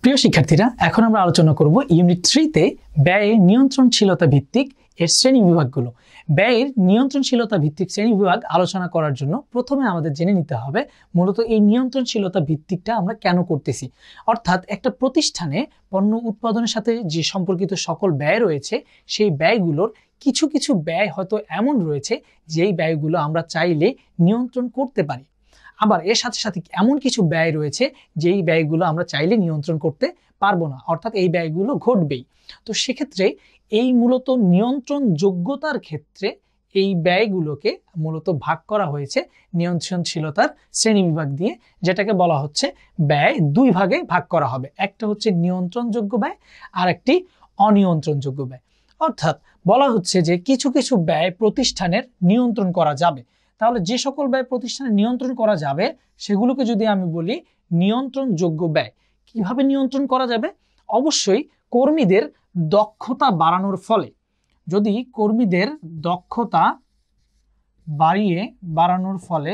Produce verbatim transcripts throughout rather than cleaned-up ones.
প্রিয় শিক্ষার্থীরা, এখন আমরা আলোচনা করব ইউনিট থ্রিতে ব্যয়ের নিয়ন্ত্রণশীলতা ভিত্তিক এর শ্রেণী বিভাগগুলো। ব্যয়ের নিয়ন্ত্রণশীলতা ভিত্তিক শ্রেণী বিভাগ আলোচনা করার জন্য প্রথমে আমাদের জেনে নিতে হবে মূলত এই নিয়ন্ত্রণশীলতা ভিত্তিকটা আমরা কেন করতেছি। অর্থাৎ একটা প্রতিষ্ঠানে পণ্য উৎপাদনের সাথে যে সম্পর্কিত সকল ব্যয় রয়েছে, সেই ব্যয়গুলোর কিছু কিছু ব্যয় হয়তো এমন রয়েছে যেই ব্যয়গুলো আমরা চাইলে নিয়ন্ত্রণ করতে পারি, আবার এর সাথে সাথে এমন কিছু ব্যয় রয়েছে যেই ব্যয়গুলো আমরা চাইলে নিয়ন্ত্রণ করতে পারবো না, অর্থাৎ এই ব্যয়গুলো ঘটবেই। তো সেক্ষেত্রে এই মূলত নিয়ন্ত্রণ যোগ্যতার ক্ষেত্রে এই ব্যয়গুলোকে মূলত ভাগ করা হয়েছে নিয়ন্ত্রণশীলতার শ্রেণীবিভাগ দিয়ে, যেটাকে বলা হচ্ছে ব্যয় দুই ভাগে ভাগ করা হবে। একটা হচ্ছে নিয়ন্ত্রণযোগ্য ব্যয় আর একটি অনিয়ন্ত্রণযোগ্য ব্যয়। অর্থাৎ বলা হচ্ছে যে কিছু কিছু ব্যয় প্রতিষ্ঠানের নিয়ন্ত্রণ করা যাবে। তাহলে যে সকল ব্যয় প্রতিষ্ঠানে নিয়ন্ত্রণ করা যাবে সেগুলোকে যদি আমি বলি নিয়ন্ত্রণযোগ্য ব্যয়। কিভাবে নিয়ন্ত্রণ করা যাবে? অবশ্যই কর্মীদের দক্ষতা বাড়ানোর ফলে। যদি কর্মীদের দক্ষতা বাড়িয়ে বাড়ানোর ফলে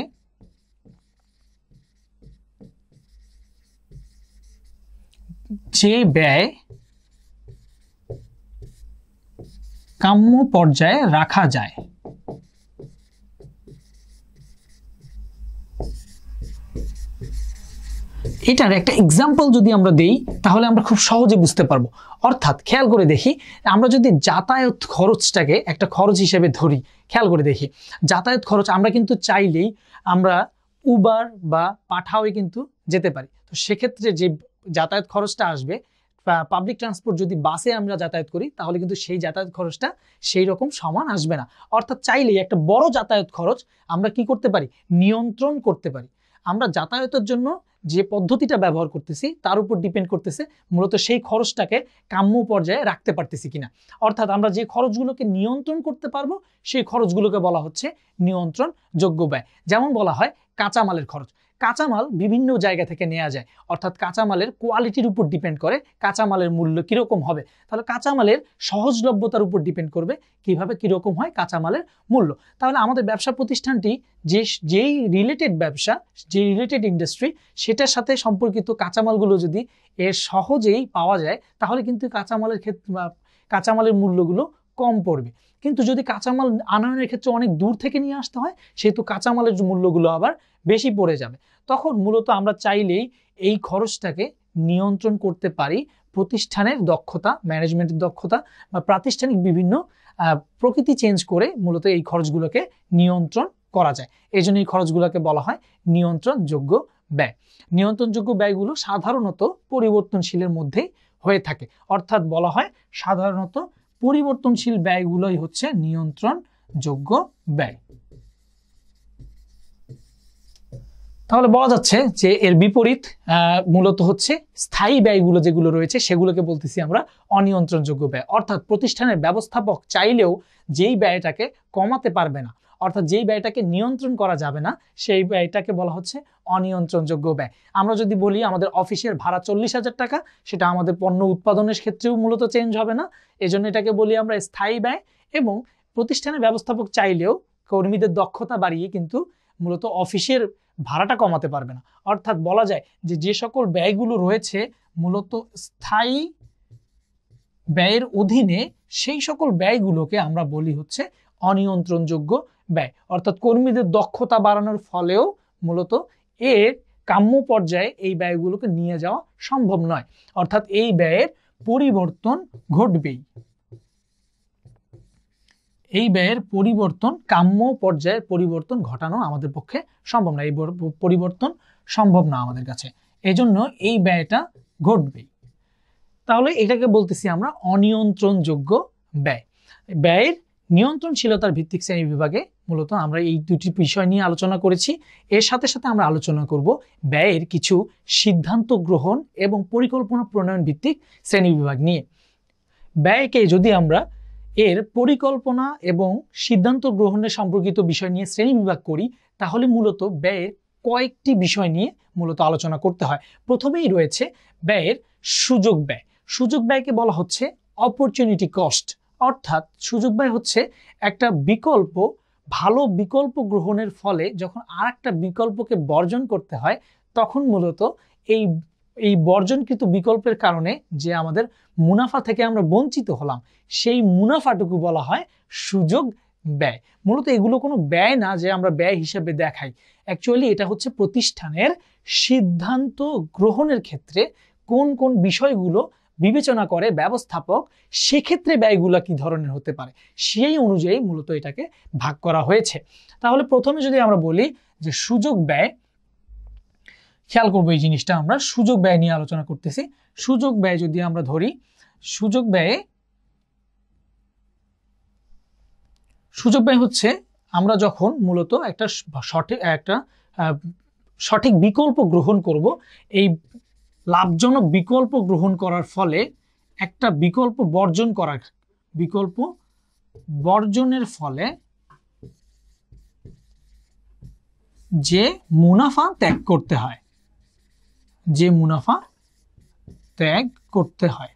যে ব্যয় কাম্য পর্যায়ে রাখা যায়, এটার একটা এক্সাম্পল যদি আমরা দেই তাহলে আমরা খুব সহজে বুঝতে পারবো। অর্থাৎ খেয়াল করে দেখি, আমরা যদি যাতায়াত খরচটাকে একটা খরচ হিসেবে ধরি, খেয়াল করে দেখি যাতায়াত খরচ আমরা কিন্তু চাইলেই আমরা উবার বা পাঠাওয়ে কিন্তু যেতে পারি। তো সেক্ষেত্রে যে যাতায়াত খরচটা আসবে, পাবলিক ট্রান্সপোর্ট যদি বাসে আমরা যাতায়াত করি তাহলে কিন্তু সেই যাতায়াত খরচটা সেই রকম সমান আসবে না। অর্থাৎ চাইলেই একটা বড় যাতায়াত খরচ আমরা কি করতে পারি? নিয়ন্ত্রণ করতে পারি। আমরা যাতায়াতের জন্য যে পদ্ধতিটা ব্যবহার করতেছি তার উপর ডিপেন্ড করতেছে মূলত সেই খরচটাকে কাম্য পর্যায়ে রাখতে পারতেছি কিনা। অর্থাৎ আমরা যে খরচগুলোকে নিয়ন্ত্রণ করতে পারবো সেই খরচগুলোকে বলা হচ্ছে নিয়ন্ত্রণযোগ্য ব্যয়। যেমন বলা হয় কাঁচামালের খরচ। কাঁচামাল বিভিন্ন জায়গা থেকে নেওয়া যায়, অর্থাৎ কাঁচামালের কোয়ালিটির উপর ডিপেন্ড করে কাঁচামালের মূল্য কীরকম হবে। তাহলে কাঁচামালের সহজলভ্যতার উপর ডিপেন্ড করবে কিভাবে কীরকম হয় কাঁচামালের মূল্য। তাহলে আমাদের ব্যবসা প্রতিষ্ঠানটি যে যেই রিলেটেড ব্যবসা, যে রিলেটেড ইন্ডাস্ট্রি, সেটার সাথে সম্পর্কিত কাঁচামালগুলো যদি এর সহজেই পাওয়া যায় তাহলে কিন্তু কাঁচামালের ক্ষেত্রে কাঁচামালের মূল্যগুলো কম পড়বে। কিন্তু যদি কাঁচামাল আনয়নের ক্ষেত্রে অনেক দূর থেকে নিয়ে আসতে হয় সেহেতু কাঁচামালের মূল্যগুলো আবার বেশি পড়ে যাবে। তখন মূলত আমরা চাইলেই এই খরচটাকে নিয়ন্ত্রণ করতে পারি প্রতিষ্ঠানের দক্ষতা, ম্যানেজমেন্টের দক্ষতা বা প্রাতিষ্ঠানিক বিভিন্ন প্রকৃতি চেঞ্জ করে মূলত এই খরচগুলোকে নিয়ন্ত্রণ করা যায়। এই জন্য এই খরচগুলোকে বলা হয় নিয়ন্ত্রণযোগ্য ব্যয়। নিয়ন্ত্রণযোগ্য ব্যয়গুলো সাধারণত পরিবর্তনশীলের মধ্যেই হয়ে থাকে, অর্থাৎ বলা হয় সাধারণত পরিবর্তনশীল ব্যয়গুলোই হচ্ছে নিয়ন্ত্রণযোগ্য ব্যয়। তাহলে বলা যাচ্ছে যে এর বিপরীত মূলত হচ্ছে স্থায়ী ব্যয়গুলো যেগুলো রয়েছে সেগুলোকে বলতেছি আমরা অনিয়ন্ত্রণযোগ্য ব্যয়। অর্থাৎ প্রতিষ্ঠানের ব্যবস্থাপক চাইলেও যেই ব্যয়টাকে কমাতে পারবে না, অর্থাৎ যেই ব্যয়টাকে নিয়ন্ত্রণ করা যাবে না সেই ব্যয়টাকে বলা হচ্ছে অনিয়ন্ত্রণযোগ্য ব্যয়। আমরা যদি বলি আমাদের অফিসের ভাড়া চল্লিশ হাজার টাকা, সেটা আমাদের পণ্য উৎপাদনের ক্ষেত্রেও মূলত চেঞ্জ হবে না, এজন্য এটাকে বলি আমরা স্থায়ী ব্যয়। এবং প্রতিষ্ঠানের ব্যবস্থাপক চাইলেও কর্মীদের দক্ষতা বাড়িয়ে কিন্তু মূলত অফিসের ভাড়াটা কমাতে পারবে না। অর্থাৎ বলা যায় যে যে সকল ব্যয়গুলো রয়েছে মূলত স্থায়ী ব্যয়ের অধীনে, সেই সকল ব্যয়গুলোকে আমরা বলি হচ্ছে অনিয়ন্ত্রণযোগ্য ব্যয়। অর্থাৎ কর্মীদের দক্ষতা বাড়ানোর ফলেও মূলত এর কাম্য পর্যায়ে এই ব্যয়গুলোকে নিয়ে যাওয়া সম্ভব নয়, অর্থাৎ এই ব্যয়ের পরিবর্তন ঘটবেই। এই ব্যয়ের পরিবর্তন, কাম্য পর্যায়ের পরিবর্তন ঘটানো আমাদের পক্ষে সম্ভব না, এই পরিবর্তন সম্ভব না আমাদের কাছে, এজন্য এই ব্যয়টা ঘটবেই। তাহলে এটাকে বলতেছি আমরা অনিয়ন্ত্রণযোগ্য ব্যয়। ব্যয়ের নিয়ন্ত্রণশীলতার ভিত্তিক শ্রেণী বিভাগে মূলত আমরা এই দুটি বিষয় নিয়ে আলোচনা করেছি। এর সাথে সাথে আমরা আলোচনা করব ব্যয়ের কিছু সিদ্ধান্ত গ্রহণ এবং পরিকল্পনা প্রণয়ন ভিত্তিক শ্রেণী বিভাগ নিয়ে। ব্যয়কে যদি আমরা এর পরিকল্পনা এবং সিদ্ধান্ত গ্রহণের সম্পর্কিত বিষয় নিয়ে শ্রেণী বিভাগ করি তাহলে মূলত ব্যয়ের কয়েকটি বিষয় নিয়ে মূলত আলোচনা করতে হয়। প্রথমেই রয়েছে ব্যয়ের সুযোগ ব্যয়। সুযোগ ব্যয়কে বলা হচ্ছে অপরচুনিটি কস্ট। অর্থাৎ সুযোগ ব্যয় হচ্ছে একটা বিকল্প, ভালো বিকল্প গ্রহণের ফলে যখন আর একটা বিকল্পকে বর্জন করতে হয় তখন মূলত এই এই বর্জনকৃত বিকল্পের কারণে যে আমাদের মুনাফা থেকে আমরা বঞ্চিত হলাম, সেই মুনাফাটুকু বলা হয় সুযোগ ব্যয়। মূলত এগুলো কোনো ব্যয় না যে আমরা ব্যয় হিসেবে দেখাই, অ্যাকচুয়ালি এটা হচ্ছে প্রতিষ্ঠানের সিদ্ধান্ত গ্রহণের ক্ষেত্রে কোন কোন বিষয়গুলো বিবেচনা করে ব্যবস্থাপক, সেক্ষেত্রে ব্যয়গুলো কি ধরনের হতে পারে সেই অনুযায়ী মূলত এটাকে ভাগ করা হয়েছে। তাহলে প্রথমে যদি আমরা বলি যে সুযোগ ব্যয়, খেয়াল করবো এই জিনিসটা, আমরা সুযোগ ব্যয় নিয়ে আলোচনা করতেছি। সুযোগ ব্যয় যদি আমরা ধরি, সুযোগ ব্যয়ে সুযোগ ব্যয় হচ্ছে আমরা যখন মূলত একটা সঠিক একটা সঠিক বিকল্প গ্রহণ করব, এই লাভজনক বিকল্প গ্রহণ করার ফলে একটা বিকল্প বর্জন করার বিকল্প বর্জনের ফলে যে মুনাফা ত্যাগ করতে হয়, যে মুনাফা ত্যাগ করতে হয়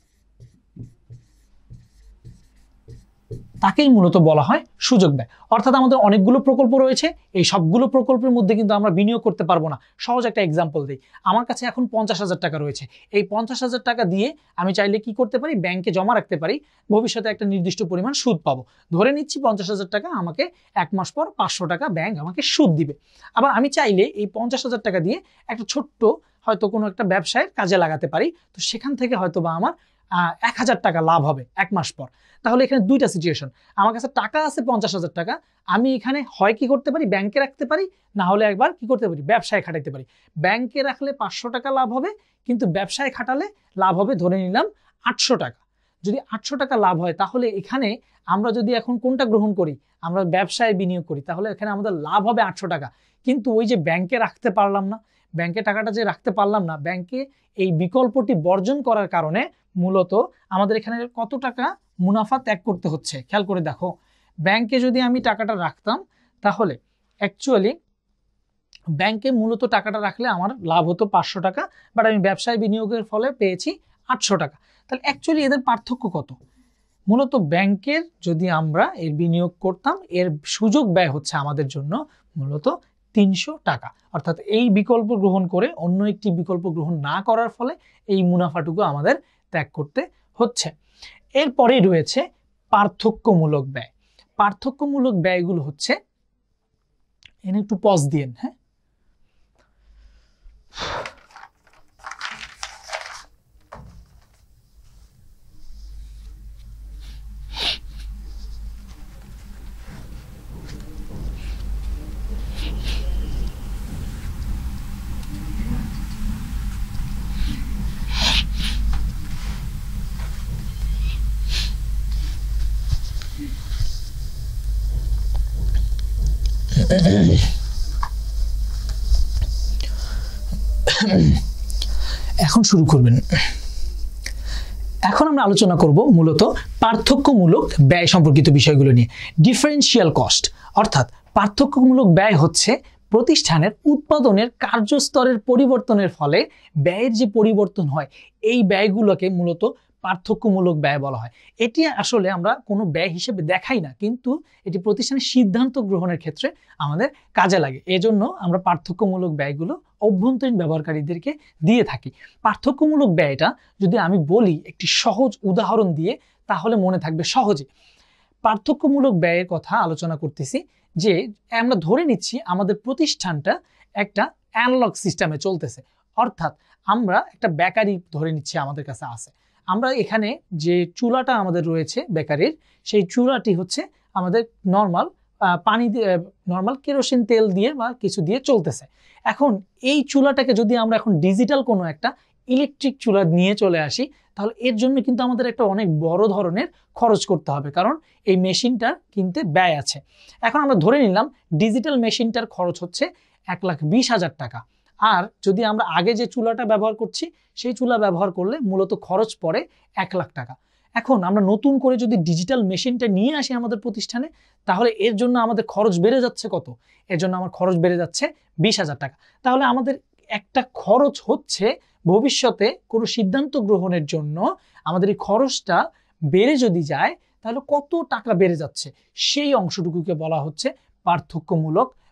তাকেই মূলত বলা হয় সুযোগ ব্যয়। অর্থাৎ আমাদের অনেকগুলো প্রকল্প রয়েছে, এই সবগুলো প্রকল্পের মধ্যে কিন্তু আমরা বিনিয়োগ করতে পারবো না। সহজ একটা এক্সাম্পল দিই, আমার কাছে এখন পঞ্চাশ হাজার টাকা রয়েছে, এই পঞ্চাশ হাজার টাকা দিয়ে আমি চাইলে কি করতে পারি, ব্যাংকে জমা রাখতে পারি, ভবিষ্যতে একটা নির্দিষ্ট পরিমাণ সুদ পাবো। ধরে নিচ্ছি পঞ্চাশ হাজার টাকা, আমাকে এক মাস পর পাঁচশো টাকা ব্যাংক আমাকে সুদ দিবে। আবার আমি চাইলে এই পঞ্চাশ হাজার টাকা দিয়ে একটা ছোট্ট হয়তো কোনো একটা ব্যবসায়ের কাজে লাগাতে পারি, তো সেখান থেকে হয়তো বা আমার এক হাজার টাকা লাভ হবে এক মাস পর। তাহলে এখানে দুইটা সিচুয়েশন, আমার কাছে টাকা আছে পঞ্চাশ হাজার টাকা, আমি এখানে হয় কি করতে পারি, ব্যাংকে রাখতে পারি, না হলে একবার কি করতে পারি, ব্যবসায় খাটাইতে পারি। ব্যাংকে রাখলে পাঁচশো টাকা লাভ হবে, কিন্তু ব্যবসায় খাটালে লাভ হবে ধরে নিলাম আটশো টাকা। যদি আটশো টাকা লাভ হয়, তাহলে এখানে আমরা যদি এখন কোনটা গ্রহণ করি, আমরা ব্যবসায় বিনিয়োগ করি, তাহলে এখানে আমাদের লাভ হবে আটশো টাকা। কিন্তু ওই যে ব্যাংকে রাখতে পারলাম না, ব্যাংকে টাকাটা যে রাখতে পারলাম না, ব্যাংকে এই বিকল্পটি বর্জন করার কারণে মূলত আমাদের এখানে কত টাকা মুনাফা ত্যাগ করতে হচ্ছে। খেয়াল করে দেখো, ব্যাংকে যদি আমি টাকাটা রাখতাম, তাহলে অ্যাকচুয়ালি ব্যাংকে মূলত টাকাটা রাখলে আমার লাভ হতো পাঁচশো টাকা, বাট আমি ব্যবসায় বিনিয়োগের ফলে পেয়েছি আটশো টাকা। তাহলে অ্যাকচুয়ালি এদের পার্থক্য কত? মূলত ব্যাংকের যদি আমরা এর বিনিয়োগ করতাম, এর সুযোগ ব্যয় হচ্ছে আমাদের জন্য মূলত তিনশো টাকা। অর্থাৎ এই বিকল্প গ্রহণ করে অন্য একটি বিকল্প গ্রহণ না করার ফলে এই মুনাফাটুকু আমাদের ত্যাগ করতে হচ্ছে। এরপরেই রয়েছে পার্থক্যমূলক ব্যয়। পার্থক্যমূলক ব্যয়গুলো হচ্ছে, এনে একটু পজ দিয়েন, হ্যাঁ, এখন শুরু করবেন। এখন আমরা আলোচনা করব মূলত পার্থক্যমূলক ব্যয় সম্পর্কিত বিষয়গুলো নিয়ে। ডিফারেন্সিয়াল কস্ট, অর্থাৎ পার্থক্যমূলক ব্যয় হচ্ছে প্রতিষ্ঠানের উৎপাদনের কার্যস্তরের পরিবর্তনের ফলে ব্যয়ের যে পরিবর্তন হয়, এই ব্যয়গুলোকে মূলত পার্থক্যমূলক ব্যয় বলা হয়। এটি আসলে আমরা কোনো ব্যয় হিসেবে দেখাই না, কিন্তু এটি প্রতিষ্ঠানের সিদ্ধান্ত গ্রহণের ক্ষেত্রে আমাদের কাজে লাগে। এজন্য আমরা পার্থক্যমূলক ব্যয়গুলো অভ্যন্তরীণ ব্যবহারকারীদেরকে দিয়ে থাকি। পার্থক্যমূলক ব্যয়টা যদি আমি বলি একটি সহজ উদাহরণ দিয়ে, তাহলে মনে থাকবে সহজে। পার্থক্যমূলক ব্যয়ের কথা আলোচনা করতেছি যে আমরা ধরে নিচ্ছি আমাদের প্রতিষ্ঠানটা একটা অ্যানালগ সিস্টেমে চলতেছে, অর্থাৎ আমরা একটা বেকারি ধরে নিচ্ছি আমাদের কাছে আছে। আমরা এখানে যে চুলাটা আমাদের রয়েছে বেকারির, সেই চুলাটি হচ্ছে আমাদের নর্মাল পানি দিয়ে, নর্মাল কেরোসিন তেল দিয়ে বা কিছু দিয়ে চলতেছে। এখন এই চুলাটাকে যদি আমরা এখন ডিজিটাল কোনো একটা ইলেকট্রিক চুলা নিয়ে চলে আসি, তাহলে এর জন্য কিন্তু আমাদের একটা অনেক বড় ধরনের খরচ করতে হবে, কারণ এই মেশিনটার কিনতে ব্যয় আছে। এখন আমরা ধরে নিলাম ডিজিটাল মেশিনটার খরচ হচ্ছে এক লাখ বিশ হাজার টাকা। আর যদি আমরা আগে যে চুলাটা ব্যবহার করছি, সেই চুলা ব্যবহার করলে মূলত খরচ পড়ে এক লাখ টাকা। এখন আমরা নতুন করে যদি ডিজিটাল মেশিনটা নিয়ে আসি আমাদের প্রতিষ্ঠানে, তাহলে এর জন্য আমাদের খরচ বেড়ে যাচ্ছে কত? এর জন্য আমার খরচ বেড়ে যাচ্ছে বিশ হাজার টাকা। তাহলে আমাদের একটা খরচ হচ্ছে ভবিষ্যতে কোনো সিদ্ধান্ত গ্রহণের জন্য আমাদের এই খরচটা বেড়ে যদি যায়, তাহলে কত টাকা বেড়ে যাচ্ছে সেই অংশটুকুকে বলা হচ্ছে পার্থক্যমূলক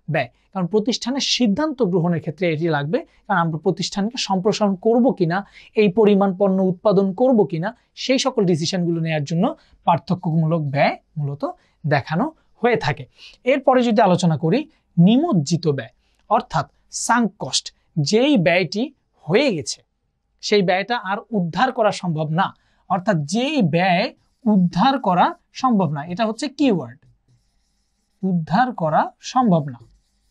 ব্যয়, কারণ প্রতিষ্ঠানের সিদ্ধান্ত গ্রহণের ক্ষেত্রে এটি লাগবে, কারণ আমরা প্রতিষ্ঠানকে সম্প্রসারণ করব কিনা, এই পরিমাণ পণ্য উৎপাদন করব কিনা, সেই সকল ডিসিশনগুলো নেওয়ার জন্য পার্থক্যমূলক ব্যয় মূলত দেখানো হয়ে থাকে। এরপরে যদি আলোচনা করি নিমজ্জিত ব্যয়, অর্থাৎ সাঙ্ক কস্ট, যেই ব্যয়টি হয়ে গেছে সেই ব্যয়টা আর উদ্ধার করা সম্ভব না, অর্থাৎ যেই ব্যয় উদ্ধার করা সম্ভব না, এটা হচ্ছে কিওয়ার্ড, উদ্ধার করা সম্ভব না,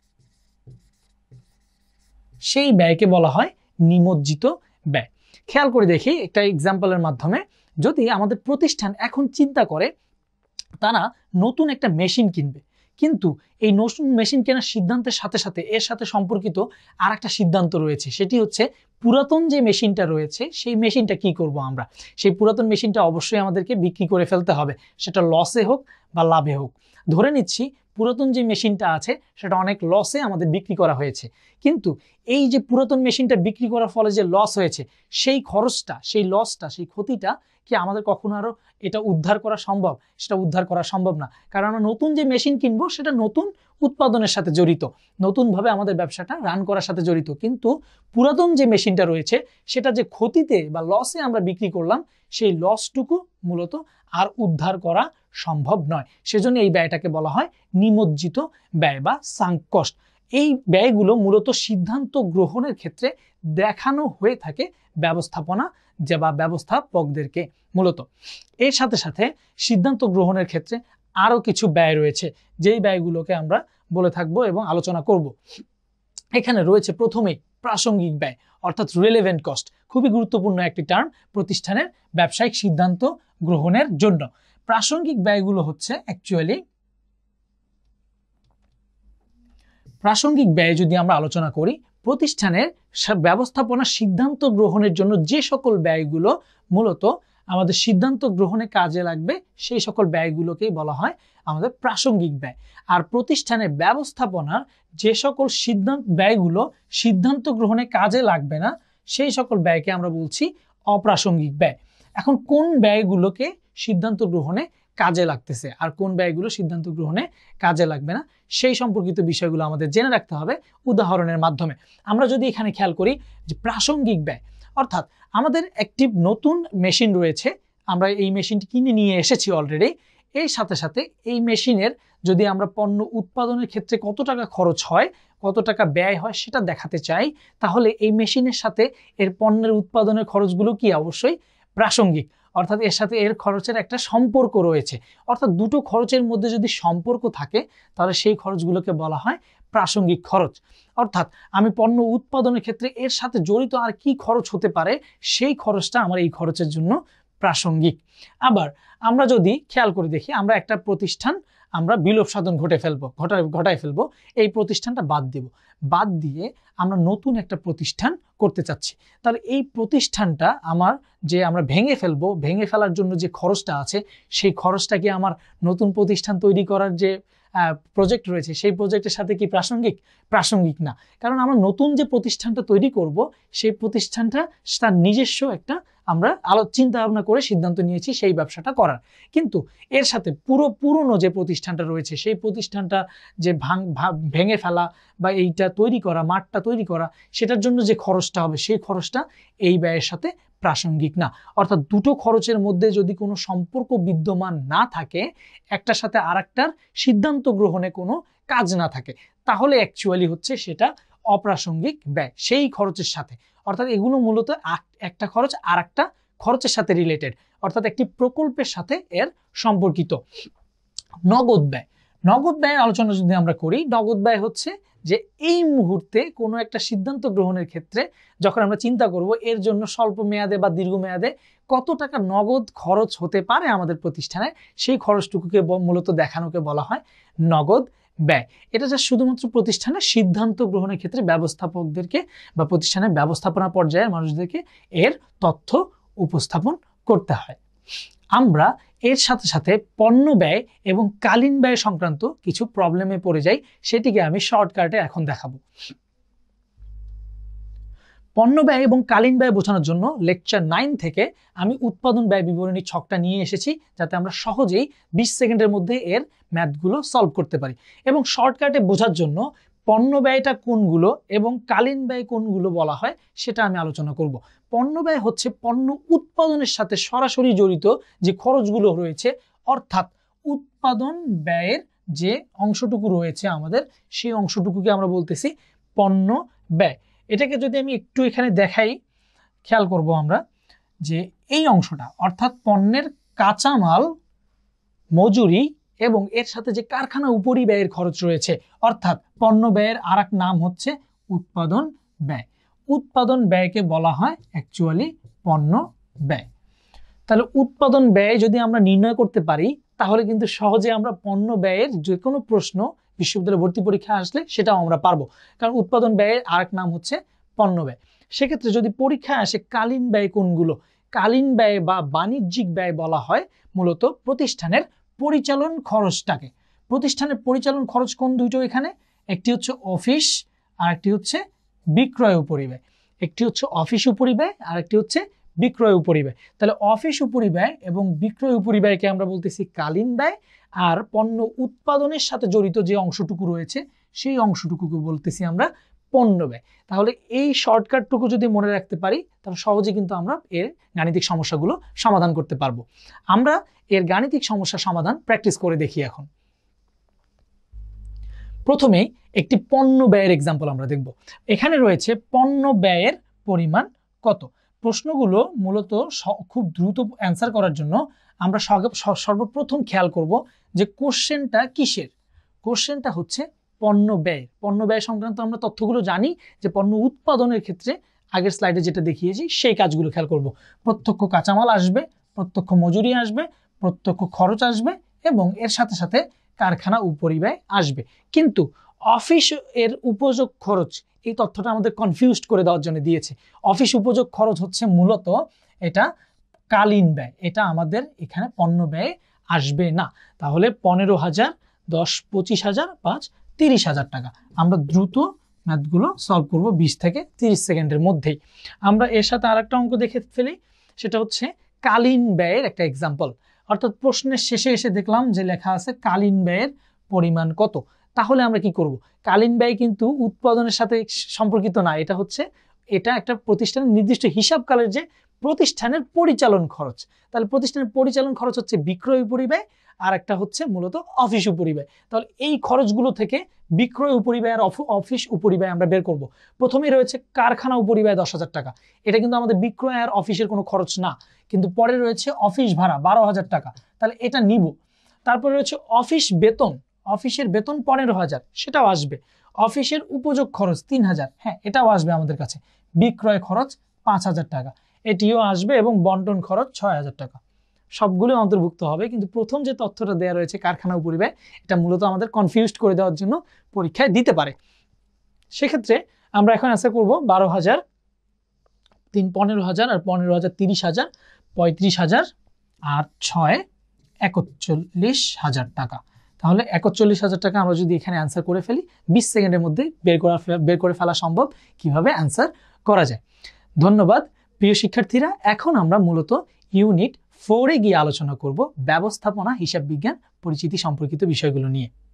সেই ব্যয়কে বলা হয় নিমজ্জিত ব্যয়। খেয়াল করে দেখি একটা এক্সাম্পলের মাধ্যমে, যদি আমাদের প্রতিষ্ঠান এখন চিন্তা করে তারা নতুন একটা মেশিন কিনবে, কিন্তু এই নতুন মেশিন কেনার সিদ্ধান্তের সাথে সাথে এর সাথে সম্পর্কিত আর একটা সিদ্ধান্ত রয়েছে, সেটি হচ্ছে পুরাতন যে মেশিনটা রয়েছে সেই মেশিনটা কি করব আমরা, সেই পুরাতন মেশিনটা অবশ্যই আমাদেরকে বিক্রি করে ফেলতে হবে, সেটা লসে হোক বা লাভে হোক। ধরে নিচ্ছি পুরাতন যে মেশিনটা আছে সেটা অনেক লসে আমাদের বিক্রি করা হয়েছে, কিন্তু এই যে পুরাতন মেশিনটা বিক্রি করার ফলে যে লস হয়েছে সেই খরচটা, সেই লসটা, সেই ক্ষতিটা কি আমাদের কখনো আরো এটা উদ্ধার করা সম্ভব? সেটা উদ্ধার করা সম্ভব না, কারণ আমরা নতুন যে মেশিন কিনবো সেটা নতুন উৎপাদনের সাথে জড়িত, নতুনভাবে আমাদের ব্যবসাটা রান করার সাথে জড়িত, কিন্তু পুরাতন যে মেশিনটা রয়েছে সেটা যে ক্ষতিতে বা লসে আমরা বিক্রি করলাম সেই লসটুকু মূলত আর উদ্ধার করা সম্ভব নয়, সেজন্য এই ব্যয়টাকে বলা হয় নিমজ্জিত ব্যয় বা সাঙ্ক কস্ট। এই ব্যয়গুলো মূলত সিদ্ধান্ত গ্রহণের ক্ষেত্রে দেখানো হয়ে থাকে ব্যবস্থাপনা যে বা ব্যবস্থাপকদেরকে মূলত। এর সাথে সাথে সিদ্ধান্ত গ্রহণের ক্ষেত্রে আরো কিছু ব্যয় রয়েছে, যেই ব্যয়গুলোকে আমরা বলে থাকবো এবং আলোচনা করব। এখানে রয়েছে প্রথমেই প্রাসঙ্গিক ব্যয়, অর্থাৎ রিলেভেন্ট কস্ট, খুবই গুরুত্বপূর্ণ একটি টার্ম প্রতিষ্ঠানের ব্যবসায়িক সিদ্ধান্ত গ্রহণের জন্য। প্রাসঙ্গিক ব্যয়গুলো হচ্ছে অ্যাকচুয়ালি, প্রাসঙ্গিক ব্যয় যদি আমরা আলোচনা করি, প্রতিষ্ঠানের ব্যবস্থাপনা সিদ্ধান্ত গ্রহণের জন্য যে সকল ব্যয়গুলো মূলত আমাদের সিদ্ধান্ত গ্রহণে কাজে লাগবে সেই সকল ব্যয়গুলোকেই বলা হয় আমাদের প্রাসঙ্গিক ব্যয়। আর প্রতিষ্ঠানের ব্যবস্থাপনার যে সকল সিদ্ধান্ত ব্যয়গুলো সিদ্ধান্ত গ্রহণে কাজে লাগবে না সেই সকল ব্যয়কে আমরা বলছি অপ্রাসঙ্গিক ব্যয়। এখন কোন ব্যয়গুলোকে সিদ্ধান্ত গ্রহণে কাজে লাগতেছে আর কোন ব্যয়গুলো সিদ্ধান্ত গ্রহণে কাজে লাগবে না সেই সম্পর্কিত বিষয়গুলো আমাদের জেনে রাখতে হবে উদাহরণের মাধ্যমে। আমরা যদি এখানে খেয়াল করি যে প্রাসঙ্গিক ব্যয়, অর্থাৎ আমাদের একটি নতুন মেশিন রয়েছে, আমরা এই মেশিনটি কিনে নিয়ে এসেছি অলরেডি, এর সাথে সাথে এই মেশিনের যদি আমরা পণ্য উৎপাদনের ক্ষেত্রে কত টাকা খরচ হয়, কত টাকা ব্যয় হয় সেটা দেখাতে চাই, তাহলে এই মেশিনের সাথে এর পণ্যের উৎপাদনের খরচগুলো কি অবশ্যই প্রাসঙ্গিক, অর্থাৎ এর সাথে এর খরচের একটা সম্পর্ক রয়েছে, অর্থাৎ দুটো খরচের মধ্যে যদি সম্পর্ক থাকে তাহলে সেই খরচগুলোকে বলা হয় প্রাসঙ্গিক খরচ। অর্থাৎ আমি পণ্য উৎপাদনের ক্ষেত্রে এর সাথে জড়িত আর কি খরচ হতে পারে সেই খরচটা আমার এই খরচের জন্য প্রাসঙ্গিক। আবার আমরা যদি খেয়াল করে দেখি, আমরা একটা প্রতিষ্ঠান আমরা বিলোপ সাধন ঘটে ফেলবো ঘটায় ঘটায় ফেলবো, এই প্রতিষ্ঠানটা বাদ দেব, বাদ দিয়ে আমরা নতুন একটা প্রতিষ্ঠান করতে চাচ্ছি, তাহলে এই প্রতিষ্ঠানটা আমার যে আমরা ভেঙে ফেলবো, ভেঙে ফেলার জন্য যে খরচটা আছে সেই খরচটা কি আমার নতুন প্রতিষ্ঠান তৈরি করার যে প্রজেক্ট রয়েছে সেই প্রজেক্টের সাথে কি প্রাসঙ্গিক? প্রাসঙ্গিক না, কারণ আমরা নতুন যে প্রতিষ্ঠানটা তৈরি করব সেই প্রতিষ্ঠানটা তার নিজস্ব একটা আমরা আলো চিন্তা ভাবনা করে সিদ্ধান্ত নিয়েছি সেই ব্যবসাটা করার, কিন্তু এর সাথে পুরো পুরনো যে প্রতিষ্ঠানটা রয়েছে সেই প্রতিষ্ঠানটা যে ভাঙ ভেঙে ফেলা বা এইটা তৈরি করা, মাঠটা তৈরি করা, সেটার জন্য যে খরচটা হবে সেই খরচটা এই ব্যয়ের সাথে প্রাসঙ্গিক না। অর্থাৎ দুটো খরচের মধ্যে যদি কোনো সম্পর্ক বিদ্যমান না থাকে, একটার সাথে আরেকটার সিদ্ধান্ত গ্রহণে কোনো কাজ না থাকে, তাহলে অ্যাকচুয়ালি হচ্ছে সেটা অপ্রাসঙ্গিক ব্যয় সেই খরচের সাথে। অর্থাৎ এগুলো মূলত একটা খরচ আর একটা খরচের সাথে রিলেটেড, অর্থাৎ একটি প্রকল্পের সাথে এর সম্পর্কিত। নগদ ব্যয়, নগদ ব্যয়ের আলোচনা যদি আমরা করি, নগদ ব্যয় হচ্ছে যে এই মুহূর্তে কোনো একটা সিদ্ধান্ত গ্রহণের ক্ষেত্রে যখন আমরা চিন্তা করব এর জন্য স্বল্প মেয়াদে বা দীর্ঘ মেয়াদে কত টাকা নগদ খরচ হতে পারে আমাদের প্রতিষ্ঠানে, সেই খরচটুকুকে মূলত দেখানোকে বলা হয় নগদ ব্যয়। এটা যা শুধুমাত্র প্রতিষ্ঠানের সিদ্ধান্ত গ্রহণের ক্ষেত্রে ব্যবস্থাপকদেরকে বা প্রতিষ্ঠানের ব্যবস্থাপনা পর্যায়ের মানুষদেরকে এর তথ্য উপস্থাপন করতে হয়। আমরা এর সাথে সাথে পণ্য ব্যয় এবং কালীন ব্যয় সংক্রান্ত কিছু প্রবলেমে পড়ে যাই, সেটিকে আমি শর্টকাটে এখন দেখাবো। পণ্য ব্যয় এবং কালীন ব্যয় বোঝানোর জন্য লেকচার নাইন থেকে আমি উৎপাদন ব্যয় বিবরণী ছকটা নিয়ে এসেছি, যাতে আমরা সহজেই বিশ সেকেন্ডের মধ্যে এর ম্যাথগুলো সলভ করতে পারি। এবং শর্টকাটে বোঝার জন্য পণ্য ব্যয়টা কোনগুলো এবং কালীন ব্যয় কোনগুলো বলা হয় সেটা আমি আলোচনা করব। পণ্য ব্যয় হচ্ছে পণ্য উৎপাদনের সাথে সরাসরি জড়িত যে খরচগুলো রয়েছে, অর্থাৎ উৎপাদন ব্যয়ের যে অংশটুকু রয়েছে আমাদের, সেই অংশটুকুকে আমরা বলতেছি পণ্য ব্যয়। এটাকে যদি আমি একটু এখানে দেখাই, খেয়াল করব আমরা যে এই অংশটা অর্থাৎ পণ্যের কাঁচামাল, মজুরি এবং এর সাথে যে কারখানা উপরিব্যয়ের খরচ রয়েছে, অর্থাৎ পণ্য ব্যয়ের আর এক নাম হচ্ছে উৎপাদন ব্যয়। উৎপাদন ব্যয়কে বলা হয় অ্যাকচুয়ালি পণ্য ব্যয়। তাহলে উৎপাদন ব্যয় যদি আমরা নির্ণয় করতে পারি, তাহলে কিন্তু সহজে আমরা পণ্য ব্যয়ের যে কোনো প্রশ্ন বিশ্ববিদ্যালয়ে ভর্তি পরীক্ষা আসলে সেটাও আমরা পারবো, কারণ উৎপাদন ব্যয়ের আরেক নাম হচ্ছে পণ্য ব্যয়। সেক্ষেত্রে যদি পরীক্ষায় আসে কালীন ব্যয় কোনগুলো, কালীন ব্যয় বা বাণিজ্যিক ব্যয় বলা হয় মূলত প্রতিষ্ঠানের পরিচালন খরচটাকে। প্রতিষ্ঠানের পরিচালন খরচ কোন দুটো এখানে, একটি হচ্ছে অফিস আর একটি হচ্ছে বিক্রয় উপরিব্যয়। একটি হচ্ছে অফিস উপরিব্যয় আর একটি হচ্ছে বিক্রয় উপরিব্যয়। তাহলে অফিস উপরিব্যয় এবং বিক্রয় উপরিব্যয়কে আমরা বলতেছি কালীন ব্যয়, আর পণ্য উৎপাদনের সাথে জড়িত যে অংশটুকু রয়েছে সেই অংশটুকুকে বলতেছি আমরা পণ্য ব্যয়। তাহলে এই শর্টকাটটুকু যদি মনে রাখতে পারি, তাহলে সহজে কিন্তু আমরা এর গাণিতিক সমস্যাগুলো সমাধান করতে পারবো। আমরা এর গাণিতিক সমস্যা সমাধান প্র্যাকটিস করে দেখি। এখন প্রথমেই একটি পণ্য ব্যয়ের এক্সাম্পল আমরা দেখব। এখানে রয়েছে পণ্য ব্যয়ের পরিমাণ কত। প্রশ্নগুলো মূলত খুব দ্রুত অ্যান্সার করার জন্য আমরা সর্বপ্রথম খেয়াল করব যে কোশ্চেনটা কিসের। কোশ্চেনটা হচ্ছে পণ্য ব্যয়। পণ্য ব্যয় সংক্রান্ত আমরা তথ্যগুলো জানি যে পণ্য উৎপাদনের ক্ষেত্রে আগের স্লাইডে যেটা দেখিয়েছি সেই কাজগুলো খেয়াল করব। প্রত্যক্ষ কাঁচামাল আসবে, প্রত্যক্ষ মজুরি আসবে, প্রত্যক্ষ খরচ আসবে এবং এর সাথে সাথে কারখানা উপরিব্যয় আসবে। কিন্তু অফিস এর উপযোগ খরচ, এই তথ্যটা আমাদের কনফিউজড করে দেওয়ার জন্য দিয়েছে। অফিস উপযোগ খরচ হচ্ছে মূলত এটা কালীন ব্যয়, এটা আমাদের এখানে পণ্য ব্যয় আসবে না। তাহলে পনেরো হাজার, দশ, পঁচিশ হাজার, পাঁচ, তিরিশ হাজার টাকা। আমরা দ্রুত ম্যাথগুলো সলভ করব বিশ থেকে তিরিশ সেকেন্ডের মধ্যেই। আমরা এর সাথে আর একটা অঙ্ক দেখে ফেলি, সেটা হচ্ছে কালীন ব্যয়ের একটা এক্সাম্পল। অর্থাৎ প্রশ্নের শেষে এসে দেখলাম যে লেখা আছে কালীন ব্যয়ের পরিমাণ কত। তাহলে আমরা কি করব? কালীন ব্যয় কিন্তু উৎপাদনের সাথে সম্পর্কিত না, এটা হচ্ছে এটা একটা প্রতিষ্ঠানের নির্দিষ্ট হিসাবকালের যে প্রতিষ্ঠানের পরিচালন খরচ। তাহলে প্রতিষ্ঠানের পরিচালন খরচ হচ্ছে বিক্রয় উপরিব্যয়, আর একটা হচ্ছে মূলত অফিস উপরিব্যয়। তাহলে এই খরচগুলো থেকে বিক্রয় উপরিব্যয় আর অফিস উপরিব্যয় আমরা বের করব। প্রথমেই রয়েছে কারখানা উপরিব্যয় দশ হাজার টাকা, এটা কিন্তু আমাদের বিক্রয় আর অফিসের কোনো খরচ না। কিন্তু পরে রয়েছে অফিস ভাড়া বারো হাজার টাকা, তাহলে এটা নিব। তারপরে রয়েছে অফিস বেতন, অফিসের বেতন পনেরো হাজার, সেটাও আসবে। অফিসের উপযোগ খরচ তিন হাজার, হ্যাঁ এটাও আসবে আমাদের কাছে। বিক্রয় খরচ পাঁচ হাজার টাকা, এটিও আসবে এবং বন্টন খরচ ছয় হাজার টাকা। সবগুলো অন্তর্ভুক্ত হবে। কিন্তু প্রথম যে তথ্যটা দেওয়া রয়েছে কারখানা উপরিব্যয়, এটা মূলত আমাদের কনফিউজড করে দেওয়ার জন্য পরীক্ষায় দিতে পারে। সেক্ষেত্রে আমরা এখন অ্যান্সার করব বারো হাজার, তিন পনেরো হাজার, আর পনেরো হাজার তিরিশ হাজার, পঁয়ত্রিশ হাজার, আর ছয় একচল্লিশ হাজার টাকা। তাহলে একচল্লিশ হাজার টাকা আমরা যদি এখানে অ্যান্সার করে ফেলি, বিশ সেকেন্ডের মধ্যে বের করা বের করে ফেলা সম্ভব কিভাবে অ্যান্সার করা যায়। ধন্যবাদ প্রিয় শিক্ষার্থীরা। এখন আমরা মূলত ইউনিট ফোরে গিয়ে আলোচনা করব ব্যবস্থাপনা, হিসাব বিজ্ঞান, পরিচিতি সম্পর্কিত বিষয়গুলো নিয়ে।